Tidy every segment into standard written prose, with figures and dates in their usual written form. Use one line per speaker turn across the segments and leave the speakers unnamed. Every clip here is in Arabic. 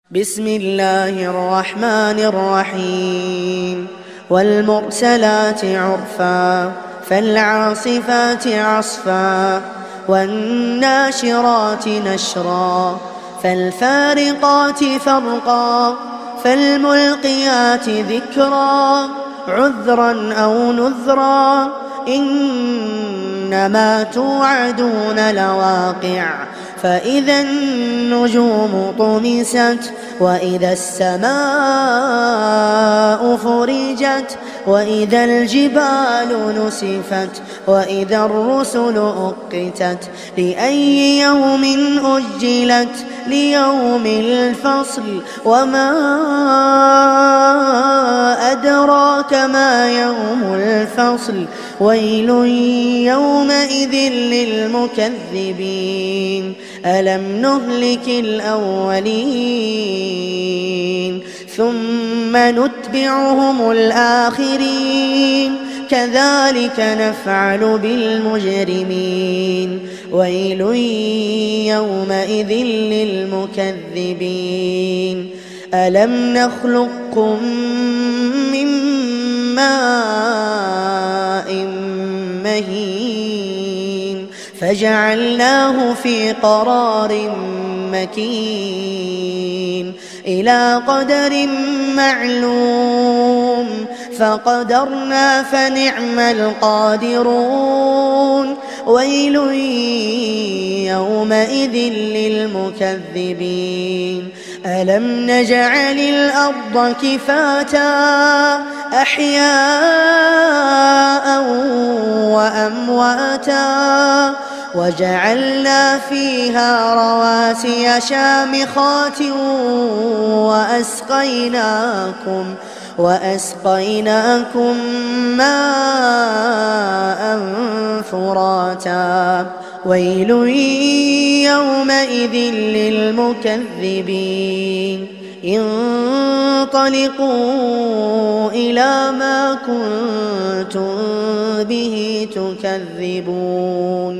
بسم الله الرحمن الرحيم والمرسلات عرفا فالعاصفات عصفا والناشرات نشرا فالفارقات فرقا فالملقيات ذكرا عذرا أو نذرا إنما توعدون لواقع فإذا النجوم طمست وإذا السماء فرجت وإذا الجبال نسفت وإذا الرسل أقتت لأي يوم أجلت ليوم الفصل وما أدراك ما يوم الفصل ويل يومئذ للمكذبين ألم نهلك الأولين ثم نتبعهم الآخرين كذلك نفعل بالمجرمين ويل يومئذ للمكذبين ألم نخلقكم من ماء مهين فجعلناه في قرار مكين إلى قدر معلوم فقدرنا فنعم القادرون ويل يومئذ للمكذبين ألم نجعل الأرض كفاتا أحياء وأمواتا وجعلنا فيها رواسي شامخات وأسقيناكم ماء فراتا ويل يومئذ للمكذبين انطلقوا إلى ما كنتم به تكذبون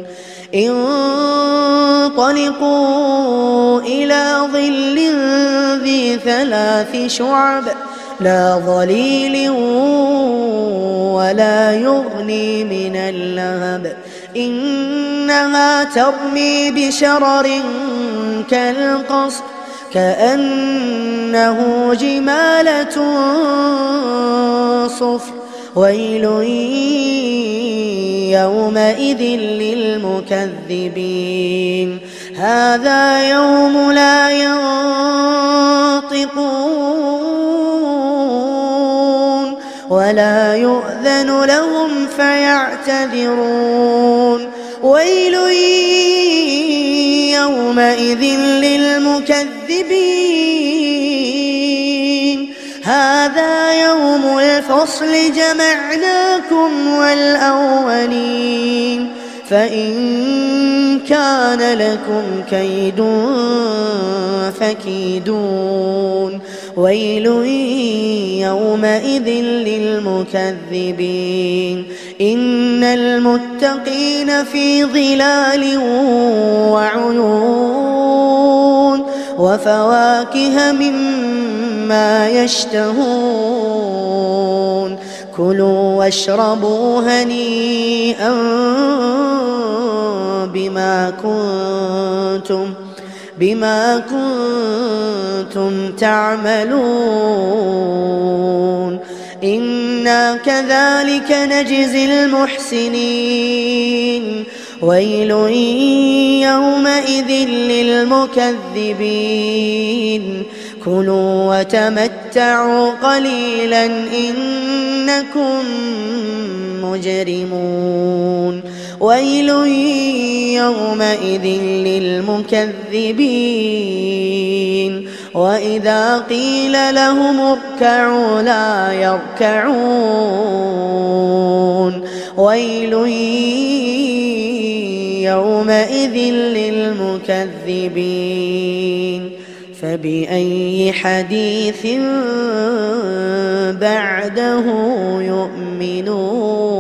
انطلقوا إلى ظل ذي 3 شعب لا ظليل ولا يغني من اللهب إنها ترمي بشرر كالقصر كأنه جمالة صفر ويل يومئذ للمكذبين هذا يوم لا ينطقون ولا يؤذن لهم فيعتذرون ويل يومئذ للمكذبين هذا يوم الفصل جمعناكم والأولين فإن كان لكم كيد فكيدون ويل يومئذ للمكذبين إن المتقين في ظلال وعيون وفواكه مما يشتهون كلوا واشربوا هنيئا بما كنتم تعملون إنا كذلك نجزي المحسنين ويل يومئذ للمكذبين كلوا وتمتعوا قليلا إنكم مجرمون ويل يومئذ للمكذبين وإذا قيل لهم اركعوا لا يركعون ويل يومئذ للمكذبين فبأي حديث بعده يؤمنون.